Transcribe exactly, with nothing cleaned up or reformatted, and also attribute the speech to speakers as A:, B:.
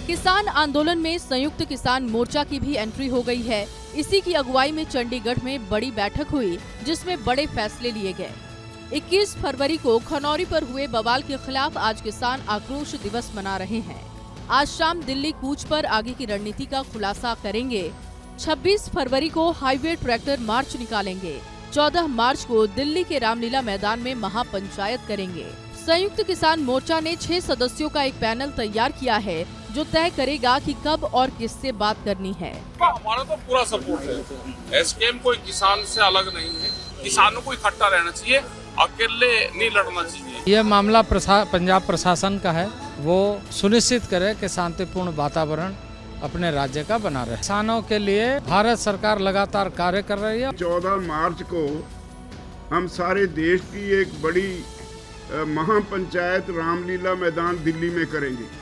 A: किसान आंदोलन में संयुक्त किसान मोर्चा की भी एंट्री हो गई है। इसी की अगुवाई में चंडीगढ़ में बड़ी बैठक हुई, जिसमें बड़े फैसले लिए गए। इक्कीस फरवरी को खनौरी पर हुए बवाल के खिलाफ आज किसान आक्रोश दिवस मना रहे हैं। आज शाम दिल्ली कूच पर आगे की रणनीति का खुलासा करेंगे। छब्बीस फरवरी को हाईवे ट्रैक्टर मार्च निकालेंगे। चौदह मार्च को दिल्ली के रामलीला मैदान में महापंचायत करेंगे। संयुक्त किसान मोर्चा ने छह सदस्यों का एक पैनल तैयार किया है, जो तय करेगा कि कब और किससे बात करनी है।
B: हमारा तो पूरा सपोर्ट है। एसकेएम कोई किसान से अलग नहीं है। किसानों को इकट्ठा रहना चाहिए, अकेले नहीं लड़ना चाहिए।
C: यह मामला प्रसा, पंजाब प्रशासन का है। वो सुनिश्चित करे कि शांतिपूर्ण वातावरण अपने राज्य का बना रहे। किसानों के लिए भारत सरकार लगातार कार्य कर रही है।
D: चौदह मार्च को हम सारे देश की एक बड़ी महापंचायत रामलीला मैदान दिल्ली में करेंगे।